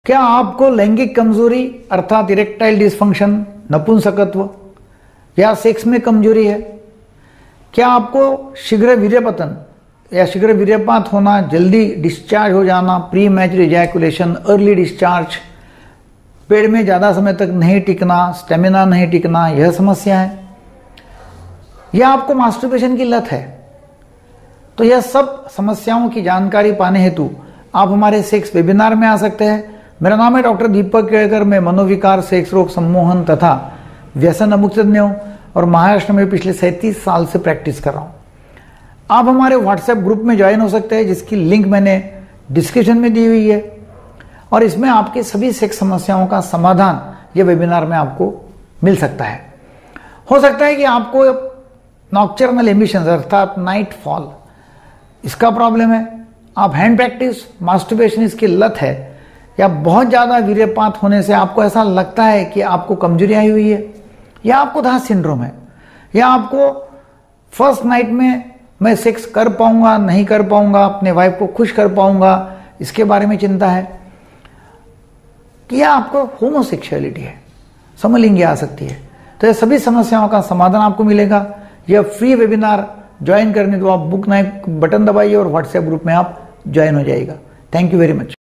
क्या आपको लैंगिक कमजोरी अर्थात इरेक्टाइल डिसफंक्शन, नपुंसकत्व या सेक्स में कमजोरी है? क्या आपको शीघ्र वीर्यपतन या शीघ्र वीर्यपात होना, जल्दी डिस्चार्ज हो जाना, premature ejaculation, early discharge, पेट में ज्यादा समय तक नहीं टिकना, स्टेमिना नहीं टिकना, यह समस्या है? या आपको मास्टरबेशन की लत है? तो यह सब समस्याओं की जानकारी पाने हेतु आप हमारे सेक्स वेबिनार में आ सकते हैं। मेरा नाम है डॉक्टर दीपक केळकर। मैं मनोविकार, सेक्स रोग, सम्मोहन तथा व्यसन मुक्त तज्ञ हूं और महाराष्ट्र में पिछले 37 साल से प्रैक्टिस कर रहा हूं। आप हमारे व्हाट्सएप ग्रुप में ज्वाइन हो सकते हैं, जिसकी लिंक मैंने डिस्क्रिप्शन में दी हुई है, और इसमें आपकी सभी सेक्स समस्याओं का समाधान ये वेबिनार में आपको मिल सकता है। हो सकता है कि आपको नॉक्चर्नल एमिशंस अर्थात नाइट फॉल, इसका प्रॉब्लम है, आप हैंड प्रैक्टिस, मास्टरबेशन इसकी लत है, या बहुत ज्यादा वीर्यपात होने से आपको ऐसा लगता है कि आपको कमजोरी आई हुई है, या आपको दास सिंड्रोम है, या आपको फर्स्ट नाइट में मैं सेक्स कर पाऊंगा नहीं कर पाऊंगा, अपने वाइफ को खुश कर पाऊंगा, इसके बारे में चिंता है, कि या आपको होमोसेक्सुअलिटी है, समलिंगी आसक्ति है। तो ये सभी समस्याओं का समाधान आपको मिलेगा। यह फ्री वेबिनार ज्वाइन करने तो आप बुक नाउ बटन दबाइए और व्हाट्सएप ग्रुप में आप ज्वाइन हो जाइएगा। Thank you very much.